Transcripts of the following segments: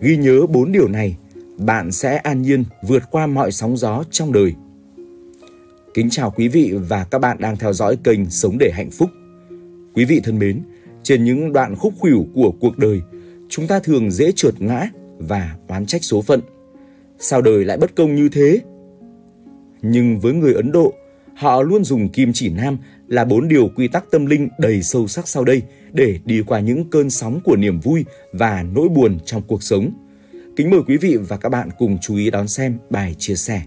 ghi nhớ 4 điều này, bạn sẽ an nhiên vượt qua mọi sóng gió trong đời. Kính chào quý vị và các bạn đang theo dõi kênh Sống để hạnh phúc. Quý vị thân mến, trên những đoạn khúc khuỷu của cuộc đời, chúng ta thường dễ trượt ngã và oán trách số phận. Sao đời lại bất công như thế? Nhưng với người Ấn Độ, họ luôn dùng kim chỉ nam là 4 điều quy tắc tâm linh đầy sâu sắc sau đây để đi qua những cơn sóng của niềm vui và nỗi buồn trong cuộc sống. Kính mời quý vị và các bạn cùng chú ý đón xem bài chia sẻ.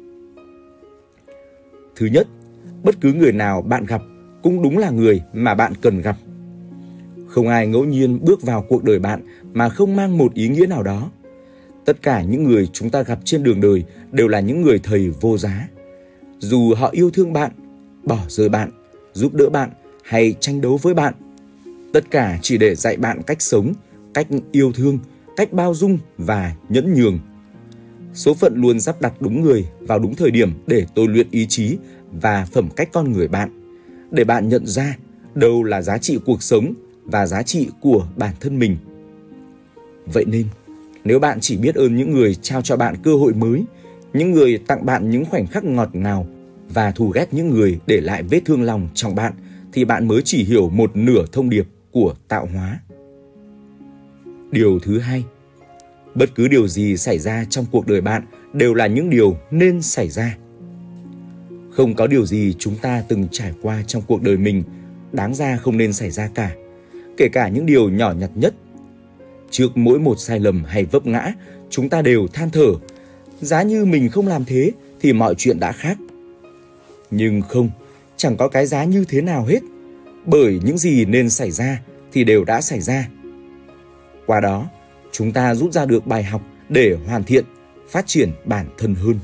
Thứ nhất, bất cứ người nào bạn gặp cũng đúng là người mà bạn cần gặp. Không ai ngẫu nhiên bước vào cuộc đời bạn mà không mang một ý nghĩa nào đó. Tất cả những người chúng ta gặp trên đường đời đều là những người thầy vô giá. Dù họ yêu thương bạn, bỏ rơi bạn, giúp đỡ bạn hay tranh đấu với bạn, tất cả chỉ để dạy bạn cách sống, cách yêu thương, cách bao dung và nhẫn nhường. Số phận luôn sắp đặt đúng người vào đúng thời điểm để tôi luyện ý chí và phẩm cách con người bạn, để bạn nhận ra đâu là giá trị cuộc sống và giá trị của bản thân mình. Vậy nên, nếu bạn chỉ biết ơn những người trao cho bạn cơ hội mới, những người tặng bạn những khoảnh khắc ngọt ngào và thù ghét những người để lại vết thương lòng trong bạn, thì bạn mới chỉ hiểu một nửa thông điệp của tạo hóa. Điều thứ hai, bất cứ điều gì xảy ra trong cuộc đời bạn đều là những điều nên xảy ra. Không có điều gì chúng ta từng trải qua trong cuộc đời mình đáng ra không nên xảy ra cả, kể cả những điều nhỏ nhặt nhất. Trước mỗi một sai lầm hay vấp ngã, chúng ta đều than thở, giá như mình không làm thế thì mọi chuyện đã khác. Nhưng không, chẳng có cái giá như thế nào hết, bởi những gì nên xảy ra thì đều đã xảy ra. Qua đó, chúng ta rút ra được bài học để hoàn thiện, phát triển bản thân hơn.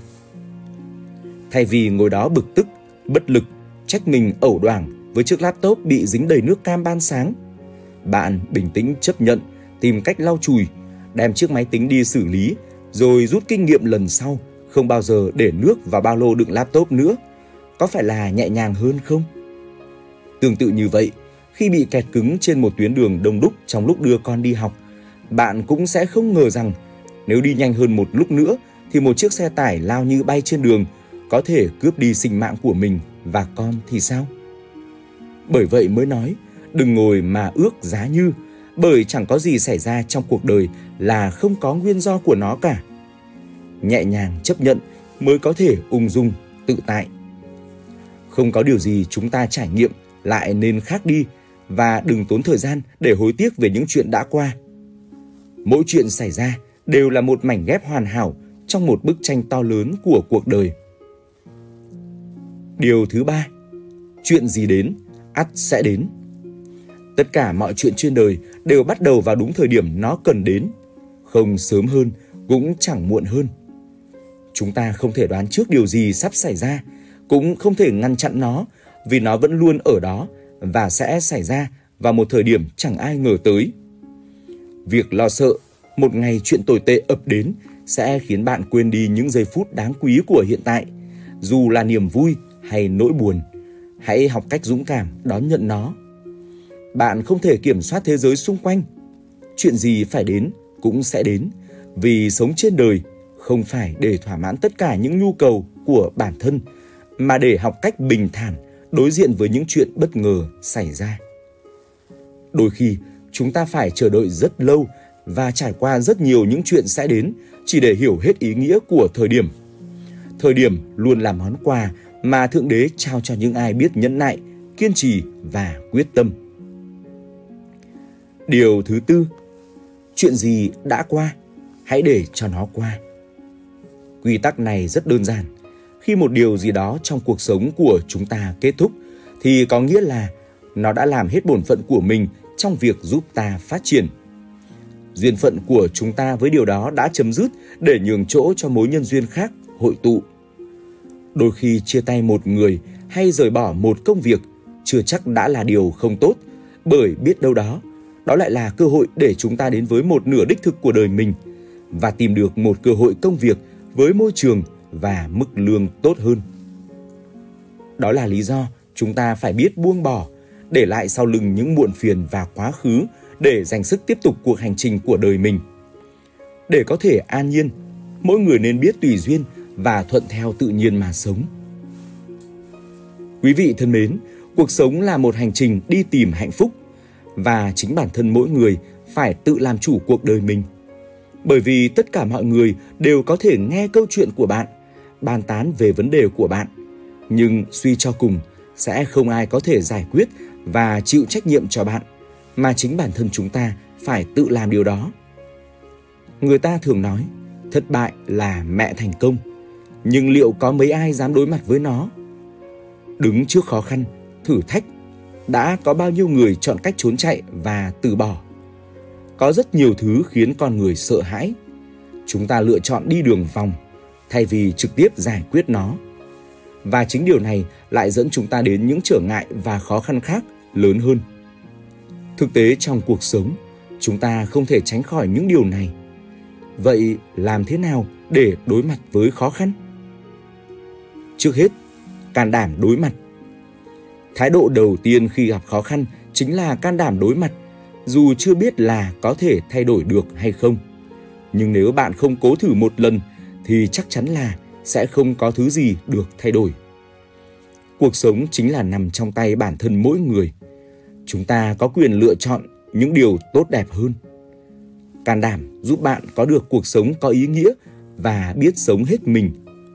Thay vì ngồi đó bực tức, bất lực, trách mình ẩu đoảng với chiếc laptop bị dính đầy nước cam ban sáng, bạn bình tĩnh chấp nhận, tìm cách lau chùi, đem chiếc máy tính đi xử lý, rồi rút kinh nghiệm lần sau không bao giờ để nước vào ba lô đựng laptop nữa. Có phải là nhẹ nhàng hơn không? Tương tự như vậy, khi bị kẹt cứng trên một tuyến đường đông đúc trong lúc đưa con đi học, bạn cũng sẽ không ngờ rằng nếu đi nhanh hơn một lúc nữa thì một chiếc xe tải lao như bay trên đường có thể cướp đi sinh mạng của mình và con thì sao? Bởi vậy mới nói, đừng ngồi mà ước giá như, bởi chẳng có gì xảy ra trong cuộc đời là không có nguyên do của nó cả. Nhẹ nhàng chấp nhận mới có thể ung dung, tự tại. Không có điều gì chúng ta trải nghiệm lại nên khác đi, và đừng tốn thời gian để hối tiếc về những chuyện đã qua. Mỗi chuyện xảy ra đều là một mảnh ghép hoàn hảo trong một bức tranh to lớn của cuộc đời. Điều thứ ba, chuyện gì đến, ắt sẽ đến. Tất cả mọi chuyện trên đời đều bắt đầu vào đúng thời điểm nó cần đến, không sớm hơn cũng chẳng muộn hơn. Chúng ta không thể đoán trước điều gì sắp xảy ra, cũng không thể ngăn chặn nó, vì nó vẫn luôn ở đó và sẽ xảy ra vào một thời điểm chẳng ai ngờ tới. Việc lo sợ một ngày chuyện tồi tệ ập đến sẽ khiến bạn quên đi những giây phút đáng quý của hiện tại, dù là niềm vui hay nỗi buồn. Hãy học cách dũng cảm đón nhận nó. Bạn không thể kiểm soát thế giới xung quanh. Chuyện gì phải đến cũng sẽ đến, vì sống trên đời không phải để thỏa mãn tất cả những nhu cầu của bản thân, mà để học cách bình thản đối diện với những chuyện bất ngờ xảy ra. Đôi khi, chúng ta phải chờ đợi rất lâu và trải qua rất nhiều những chuyện sẽ đến chỉ để hiểu hết ý nghĩa của thời điểm. Thời điểm luôn là món quà mà Thượng Đế trao cho những ai biết nhẫn nại, kiên trì và quyết tâm. Điều thứ tư, chuyện gì đã qua, hãy để cho nó qua. Quy tắc này rất đơn giản. Khi một điều gì đó trong cuộc sống của chúng ta kết thúc, thì có nghĩa là nó đã làm hết bổn phận của mình trong việc giúp ta phát triển. Duyên phận của chúng ta với điều đó đã chấm dứt để nhường chỗ cho mối nhân duyên khác hội tụ. Đôi khi chia tay một người hay rời bỏ một công việc chưa chắc đã là điều không tốt, bởi biết đâu đó lại là cơ hội để chúng ta đến với một nửa đích thực của đời mình và tìm được một cơ hội công việc với môi trường và mức lương tốt hơn. Đó là lý do chúng ta phải biết buông bỏ, để lại sau lưng những muộn phiền và quá khứ để dành sức tiếp tục cuộc hành trình của đời mình. để có thể an nhiên, mỗi người nên biết tùy duyên và thuận theo tự nhiên mà sống. Quý vị thân mến, cuộc sống là một hành trình đi tìm hạnh phúc và chính bản thân mỗi người phải tự làm chủ cuộc đời mình. Bởi vì tất cả mọi người đều có thể nghe câu chuyện của bạn, bàn tán về vấn đề của bạn, nhưng suy cho cùng sẽ không ai có thể giải quyết và chịu trách nhiệm cho bạn, mà chính bản thân chúng ta phải tự làm điều đó. Người ta thường nói, thất bại là mẹ thành công, nhưng liệu có mấy ai dám đối mặt với nó? Đứng trước khó khăn, thử thách, đã có bao nhiêu người chọn cách trốn chạy và từ bỏ. Có rất nhiều thứ khiến con người sợ hãi. Chúng ta lựa chọn đi đường vòng thay vì trực tiếp giải quyết nó. Và chính điều này lại dẫn chúng ta đến những trở ngại và khó khăn khác lớn hơn. Thực tế trong cuộc sống, chúng ta không thể tránh khỏi những điều này. Vậy làm thế nào để đối mặt với khó khăn? Trước hết, can đảm đối mặt. Thái độ đầu tiên khi gặp khó khăn chính là can đảm đối mặt, dù chưa biết là có thể thay đổi được hay không. Nhưng nếu bạn không cố thử một lần thì chắc chắn là sẽ không có thứ gì được thay đổi. Cuộc sống chính là nằm trong tay bản thân mỗi người. Chúng ta có quyền lựa chọn những điều tốt đẹp hơn. Can đảm giúp bạn có được cuộc sống có ý nghĩa và biết sống hết mình.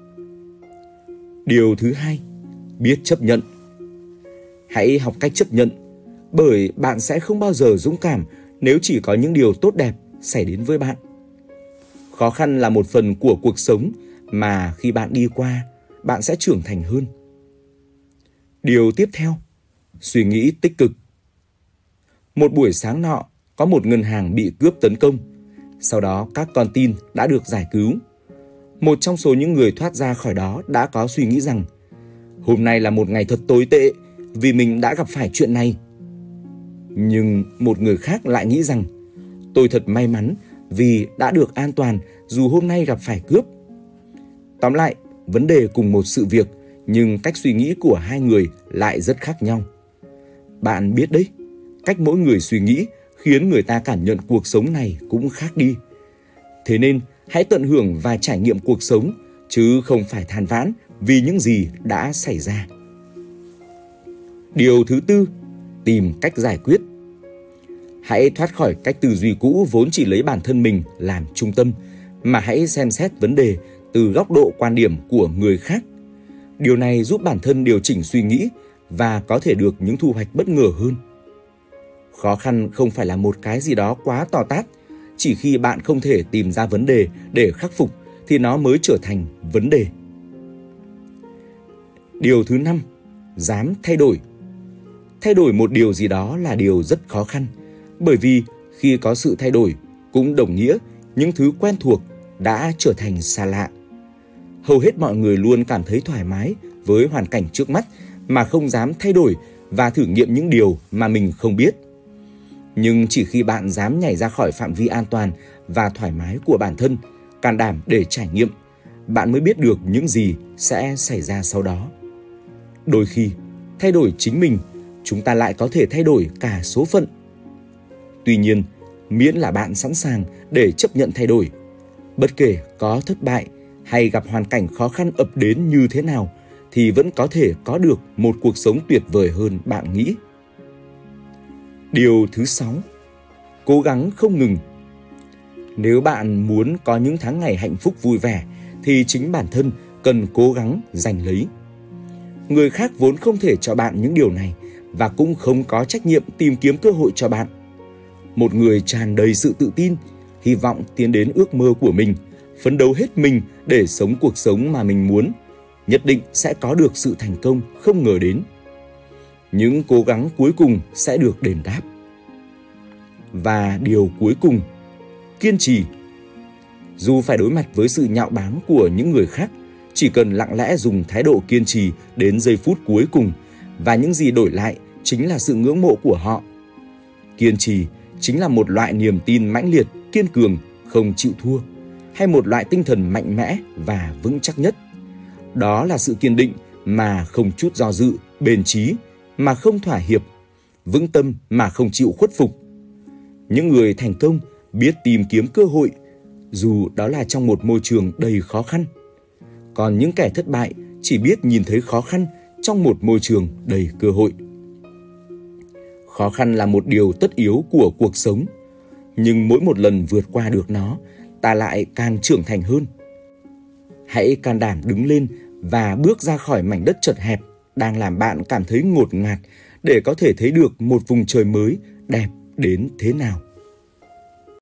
Điều thứ hai, biết chấp nhận. Hãy học cách chấp nhận, bởi bạn sẽ không bao giờ dũng cảm nếu chỉ có những điều tốt đẹp xảy đến với bạn. Khó khăn là một phần của cuộc sống mà khi bạn đi qua, bạn sẽ trưởng thành hơn. Điều tiếp theo, suy nghĩ tích cực. Một buổi sáng nọ, có một ngân hàng bị cướp tấn công. Sau đó các con tin đã được giải cứu. Một trong số những người thoát ra khỏi đó đã có suy nghĩ rằng hôm nay là một ngày thật tồi tệ vì mình đã gặp phải chuyện này. Nhưng một người khác lại nghĩ rằng tôi thật may mắn vì đã được an toàn dù hôm nay gặp phải cướp. Tóm lại, vấn đề cùng một sự việc nhưng cách suy nghĩ của hai người lại rất khác nhau. Bạn biết đấy, cách mỗi người suy nghĩ khiến người ta cảm nhận cuộc sống này cũng khác đi. Thế nên hãy tận hưởng và trải nghiệm cuộc sống, chứ không phải than vãn vì những gì đã xảy ra. Điều thứ tư, tìm cách giải quyết. Hãy thoát khỏi cách tư duy cũ vốn chỉ lấy bản thân mình làm trung tâm, mà hãy xem xét vấn đề từ góc độ quan điểm của người khác. Điều này giúp bản thân điều chỉnh suy nghĩ và có thể được những thu hoạch bất ngờ hơn. Khó khăn không phải là một cái gì đó quá to tát, chỉ khi bạn không thể tìm ra vấn đề để khắc phục thì nó mới trở thành vấn đề. Điều thứ 5, dám thay đổi. Thay đổi một điều gì đó là điều rất khó khăn, bởi vì khi có sự thay đổi cũng đồng nghĩa những thứ quen thuộc đã trở thành xa lạ. Hầu hết mọi người luôn cảm thấy thoải mái với hoàn cảnh trước mắt mà không dám thay đổi và thử nghiệm những điều mà mình không biết. Nhưng chỉ khi bạn dám nhảy ra khỏi phạm vi an toàn và thoải mái của bản thân, can đảm để trải nghiệm, bạn mới biết được những gì sẽ xảy ra sau đó. Đôi khi, thay đổi chính mình, chúng ta lại có thể thay đổi cả số phận. Tuy nhiên, miễn là bạn sẵn sàng để chấp nhận thay đổi, bất kể có thất bại hay gặp hoàn cảnh khó khăn ập đến như thế nào, thì vẫn có thể có được một cuộc sống tuyệt vời hơn bạn nghĩ. Điều thứ 6, cố gắng không ngừng. Nếu bạn muốn có những tháng ngày hạnh phúc vui vẻ, thì chính bản thân cần cố gắng giành lấy. Người khác vốn không thể cho bạn những điều này và cũng không có trách nhiệm tìm kiếm cơ hội cho bạn. Một người tràn đầy sự tự tin, hy vọng tiến đến ước mơ của mình, phấn đấu hết mình để sống cuộc sống mà mình muốn, nhất định sẽ có được sự thành công không ngờ đến. Những cố gắng cuối cùng sẽ được đền đáp. Và điều cuối cùng, kiên trì. Dù phải đối mặt với sự nhạo báng của những người khác, chỉ cần lặng lẽ dùng thái độ kiên trì đến giây phút cuối cùng, và những gì đổi lại chính là sự ngưỡng mộ của họ. Kiên trì chính là một loại niềm tin mãnh liệt, kiên cường, không chịu thua, hay một loại tinh thần mạnh mẽ và vững chắc nhất. Đó là sự kiên định mà không chút do dự, bền chí mà không thỏa hiệp, vững tâm mà không chịu khuất phục. Những người thành công biết tìm kiếm cơ hội, dù đó là trong một môi trường đầy khó khăn. Còn những kẻ thất bại chỉ biết nhìn thấy khó khăn trong một môi trường đầy cơ hội. Khó khăn là một điều tất yếu của cuộc sống, nhưng mỗi một lần vượt qua được nó, ta lại càng trưởng thành hơn. Hãy can đảm đứng lên và bước ra khỏi mảnh đất chật hẹp đang làm bạn cảm thấy ngột ngạt để có thể thấy được một vùng trời mới đẹp đến thế nào.